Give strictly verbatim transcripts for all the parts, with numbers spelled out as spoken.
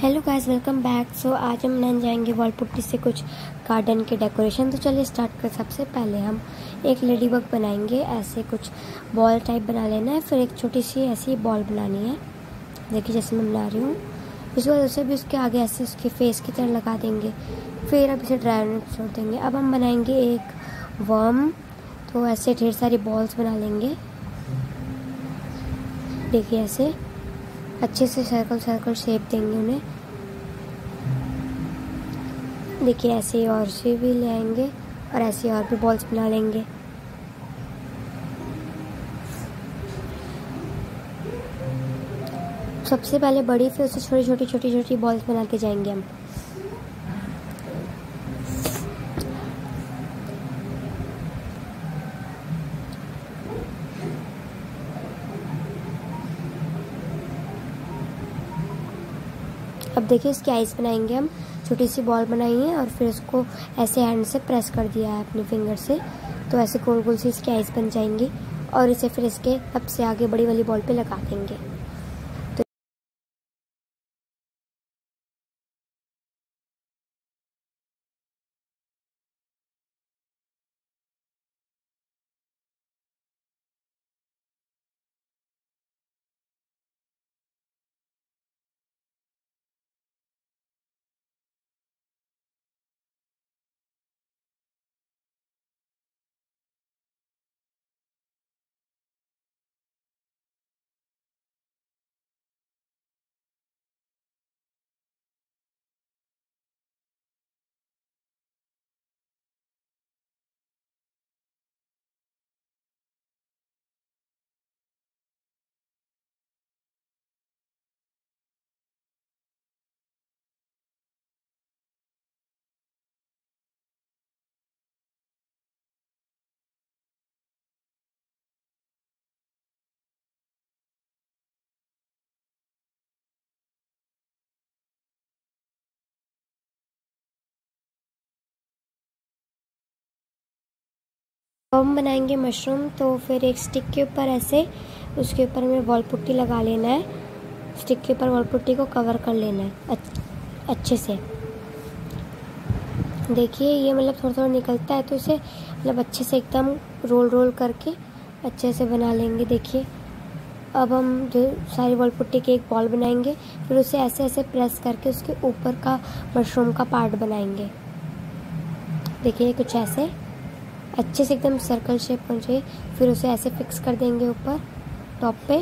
Hello guys, welcome back. So आज हम बनाने जाएंगे वॉल पुट्टी से कुछ गार्डन के डेकोरेशन। तो चलिए स्टार्ट कर। सबसे पहले हम एक लेडी बग बनाएंगे। ऐसे कुछ बॉल टाइप बना लेना है, फिर एक छोटी सी ऐसी बॉल बनानी है, देखिए जैसे मैं बना रही हूँ। उसके बाद उसे भी उसके आगे ऐसे उसके फेस की तरह लगा देंगे। फिर अब इसे ड्राई होने छोड़ देंगे। अब हम बनाएंगे एक वर्म। तो ऐसे ढेर सारी बॉल्स बना लेंगे, देखिए ऐसे अच्छे से सर्कल सर्कल शेप देंगे उन्हें। देखिए ऐसे और से भी ले आएंगे और ऐसे और भी बॉल्स बना लेंगे। सबसे पहले बड़ी, फिर उससे छोटी छोटी छोटी छोटी बॉल्स बनाते जाएंगे हम। अब देखिए इसकी आइस बनाएंगे हम। छोटी सी बॉल बनाई है और फिर उसको ऐसे हैंड से प्रेस कर दिया है अपने फिंगर से, तो ऐसे गोल गोल सी इसकी आइस बन जाएंगी। और इसे फिर इसके सबसे आगे बड़ी वाली बॉल पे लगा देंगे। तो हम बनाएंगे मशरूम। तो फिर एक स्टिक के ऊपर ऐसे उसके ऊपर हमें वॉल पुट्टी लगा लेना है। स्टिक के ऊपर वॉल पुट्टी को कवर कर लेना है अच्छे से। देखिए ये मतलब थोड़ा थोड़ा निकलता है, तो इसे मतलब अच्छे से एकदम रोल रोल करके अच्छे से बना लेंगे। देखिए अब हम जो सारी वॉल पुट्टी की एक बॉल बनाएंगे, फिर उसे ऐसे ऐसे प्रेस करके उसके ऊपर का मशरूम का पार्ट बनाएंगे। देखिए कुछ ऐसे अच्छे से एकदम सर्कल शेप बन जाए। फिर उसे ऐसे फिक्स कर देंगे ऊपर टॉप पे।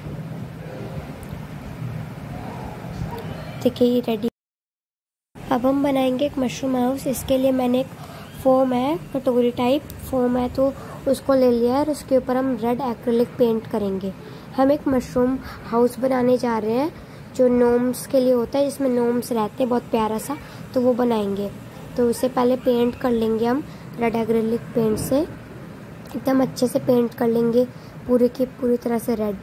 देखिए ये रेडी। अब हम बनाएंगे एक मशरूम हाउस। इसके लिए मैंने एक फोम है, कटोरी टाइप फोम है, तो उसको ले लिया है और उसके ऊपर हम रेड एक्रिलिक पेंट करेंगे। हम एक मशरूम हाउस बनाने जा रहे हैं जो नोम्स के लिए होता है, जिसमें नोम्स रहते हैं, बहुत प्यारा सा, तो वो बनाएंगे। तो उसे पहले पेंट कर लेंगे हम रेड एक्रिलिक पेंट से, एकदम अच्छे से पेंट कर लेंगे पूरी की पूरी तरह से रेड।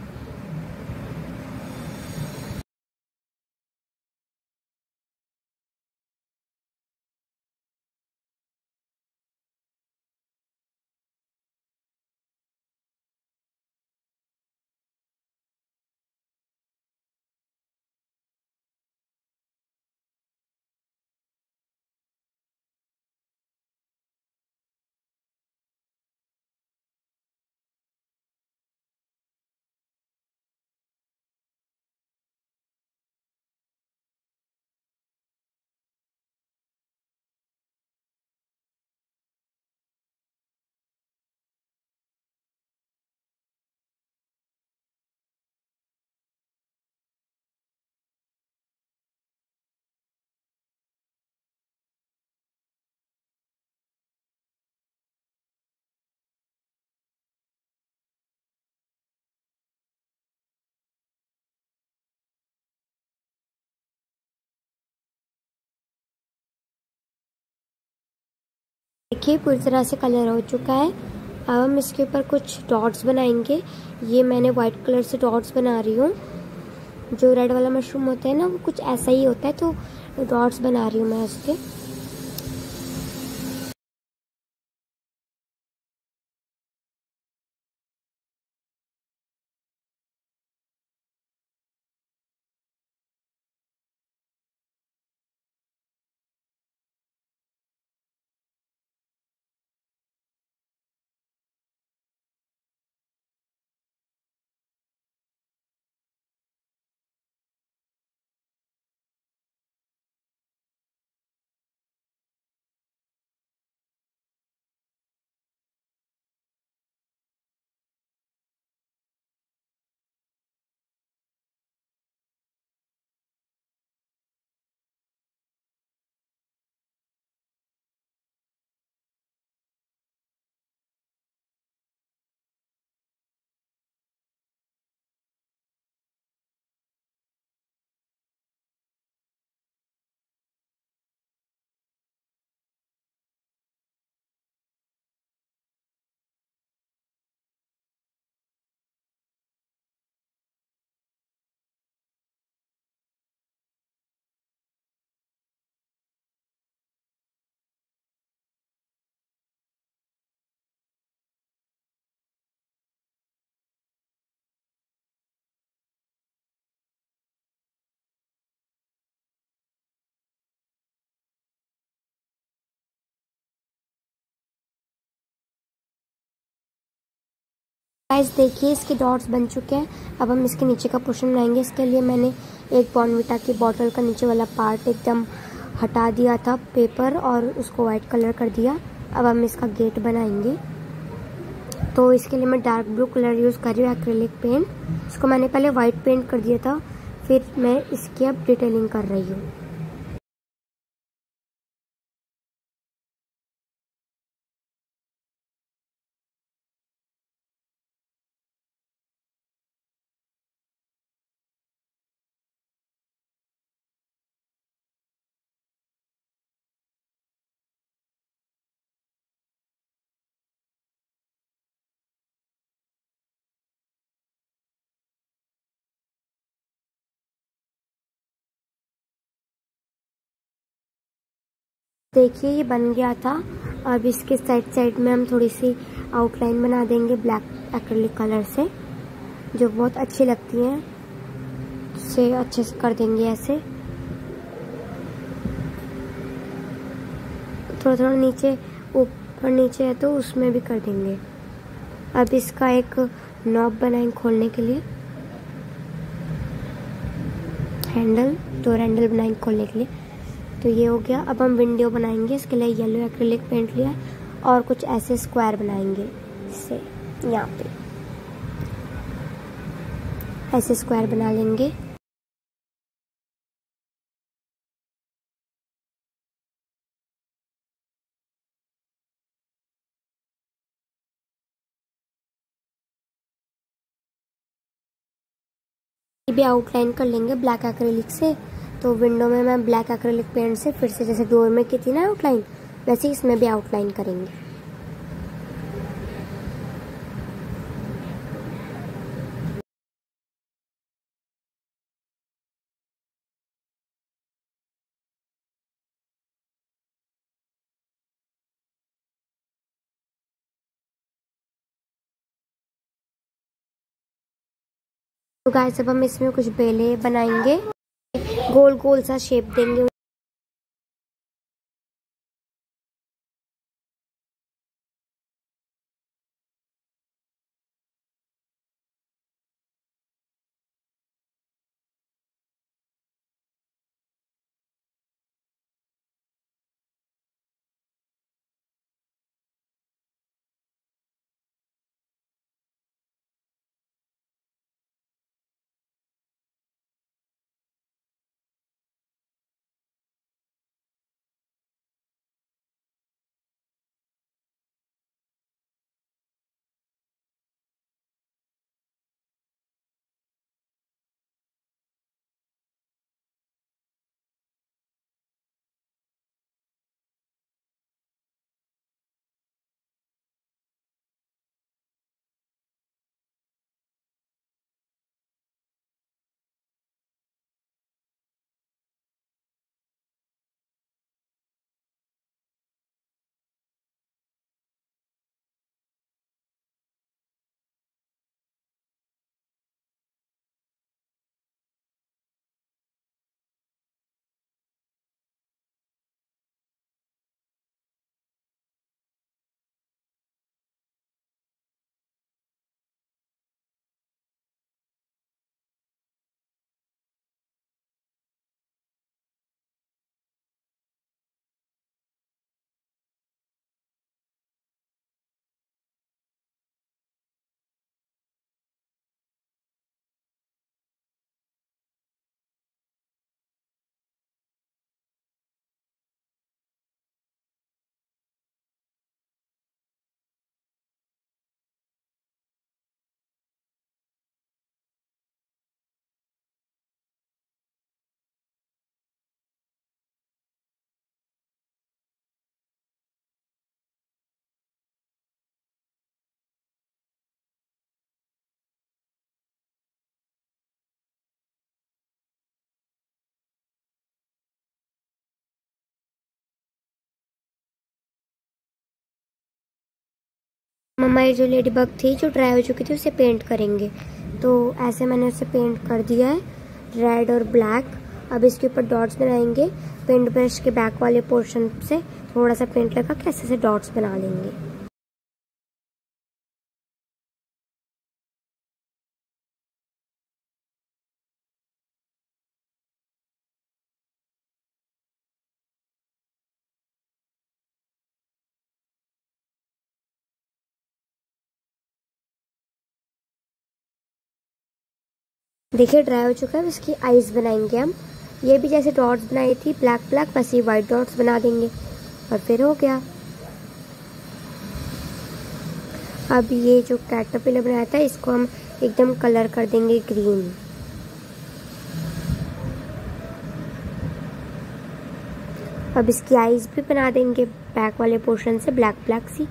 देखिए पूरी तरह से कलर हो चुका है। अब हम इसके ऊपर कुछ डॉट्स बनाएंगे। ये मैंने वाइट कलर से डॉट्स बना रही हूँ। जो रेड वाला मशरूम होता है ना, वो कुछ ऐसा ही होता है, तो डॉट्स बना रही हूँ मैं उसके। गाइस देखिए इसके डॉट्स बन चुके हैं। अब हम इसके नीचे का पोर्शन बनाएंगे। इसके लिए मैंने एक बॉर्नविटा की बॉटल का नीचे वाला पार्ट एकदम हटा दिया था पेपर और उसको वाइट कलर कर दिया। अब हम इसका गेट बनाएंगे। तो इसके लिए मैं डार्क ब्लू कलर यूज़ कर रही हूँ, एक्रेलिक पेंट। इसको मैंने पहले वाइट पेंट कर दिया था, फिर मैं इसकी अब डिटेलिंग कर रही हूँ। देखिए ये बन गया था। अब इसके साइड साइड में हम थोड़ी सी आउटलाइन बना देंगे ब्लैक एक्रेलिक कलर से, जो बहुत अच्छी लगती हैं। से अच्छे से कर देंगे ऐसे, थोड़ा थोड़ा नीचे ऊपर नीचे है तो उसमें भी कर देंगे। अब इसका एक नॉब बनाएंगे खोलने के लिए, हैंडल, डोर हैंडल बनाएंगे खोलने के लिए। तो ये हो गया। अब हम विंडो बनाएंगे। इसके लिए येलो एक्रेलिक पेंट लिया और कुछ ऐसे स्क्वायर बनाएंगे। इससे यहाँ पे ऐसे स्क्वायर बना लेंगे। ये भी आउटलाइन कर लेंगे ब्लैक एक्रेलिक से। तो विंडो में मैं ब्लैक एक्रेलिक पेंट से फिर से जैसे डोर में की थी ना आउटलाइन, वैसे इसमें भी आउटलाइन करेंगे। तो गाइस अब हम इसमें कुछ बेले बनाएंगे, गोल गोल सा शेप देंगे। हमारी जो लेडी बग थी जो ड्राई हो चुकी थी उसे पेंट करेंगे। तो ऐसे मैंने उसे पेंट कर दिया है, रेड और ब्लैक। अब इसके ऊपर डॉट्स बनाएंगे। पेंट ब्रश के बैक वाले पोर्शन से थोड़ा सा पेंट लगा के ऐसे से डॉट्स बना लेंगे। देखिए ड्राई हो चुका है। इसकी आईज बनाएंगे हम। ये भी जैसे डॉट्स बनाई थी ब्लैक ब्लैक, वैसे ही वाइट डॉट्स बना देंगे और फिर हो गया। अब ये जो कैटरपिलर बनाया था इसको हम एकदम कलर कर देंगे ग्रीन। अब इसकी आईज भी बना देंगे बैक वाले पोर्शन से ब्लैक ब्लैक सी।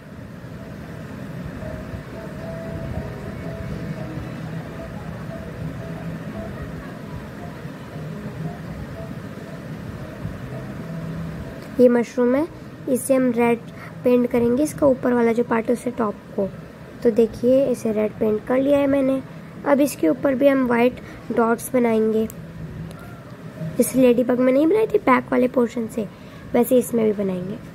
ये मशरूम है, इसे हम रेड पेंट करेंगे, इसका ऊपर वाला जो पार्ट है उससे टॉप को। तो देखिए इसे रेड पेंट कर लिया है मैंने। अब इसके ऊपर भी हम वाइट डॉट्स बनाएंगे। जैसे लेडी बग में नहीं बनाई थी बैक वाले पोर्शन से, वैसे इसमें भी बनाएंगे।